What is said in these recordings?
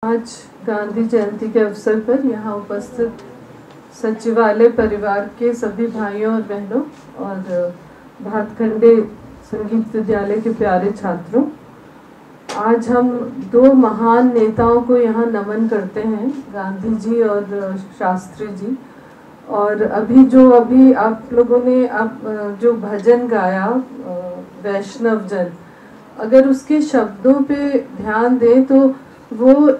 आज गांधी जयंती के अवसर पर यहाँ उपस्थित सचिवालय परिवार के सभी भाइयों और बहनों और भातखंडे संगीत विद्यालय के प्यारे छात्रों, आज हम दो महान नेताओं को यहाँ नमन करते हैं, गांधी जी और शास्त्री जी। और अभी आप लोगों ने जो भजन गाया वैष्णव जन, अगर उसके शब्दों पे ध्यान दें तो वो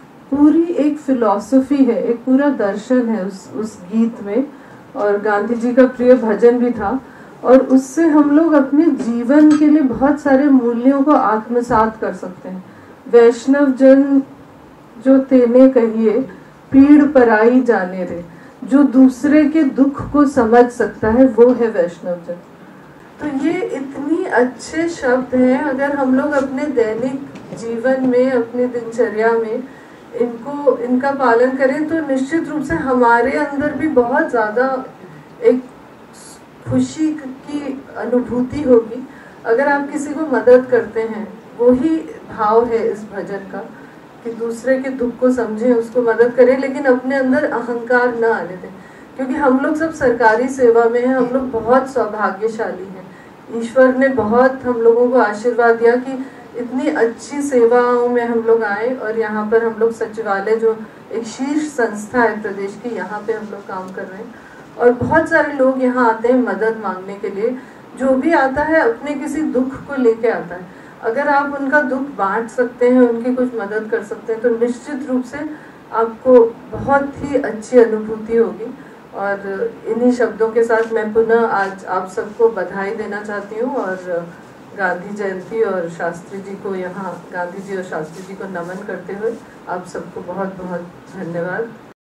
एक फिलॉसफी है, एक पूरा दर्शन है उस गीत में, और गांधी जी का प्रिय भजन भी था। और उससे हम लोग अपने जीवन के लिए बहुत सारे मूल्यों को आत्मसात कर सकते हैं। वैष्णव जन जो तेने कहिए पीड़ पराई जाने रे, जो दूसरे के दुख को समझ सकता है वो है वैष्णव जन। तो ये इतनी अच्छे शब्द हैं, अगर हम लोग अपने दैनिक जीवन में, अपने दिनचर्या में इनका पालन करें तो निश्चित रूप से हमारे अंदर भी बहुत ज़्यादा एक खुशी की अनुभूति होगी। अगर आप किसी को मदद करते हैं, वही भाव है इस भजन का कि दूसरे के दुख को समझें, उसको मदद करें, लेकिन अपने अंदर अहंकार न आने दें। क्योंकि हम लोग सब सरकारी सेवा में हैं, हम लोग बहुत सौभाग्यशाली हैं। ईश्वर ने बहुत हम लोगों को आशीर्वाद दिया कि इतनी अच्छी सेवाओं में हम लोग आए, और यहाँ पर हम लोग सचिवालय जो एक शीर्ष संस्था है प्रदेश की, यहाँ पे हम लोग काम कर रहे हैं। और बहुत सारे लोग यहाँ आते हैं मदद मांगने के लिए। जो भी आता है अपने किसी दुख को लेके आता है। अगर आप उनका दुख बांट सकते हैं, उनकी कुछ मदद कर सकते हैं, तो निश्चित रूप से आपको बहुत ही अच्छी अनुभूति होगी। और इन्हीं शब्दों के साथ मैं पुनः आज आप सबको बधाई देना चाहती हूँ, और गांधी जयंती और शास्त्री जी को यहाँ गांधी जी और शास्त्री जी को नमन करते हुए आप सबको बहुत बहुत धन्यवाद।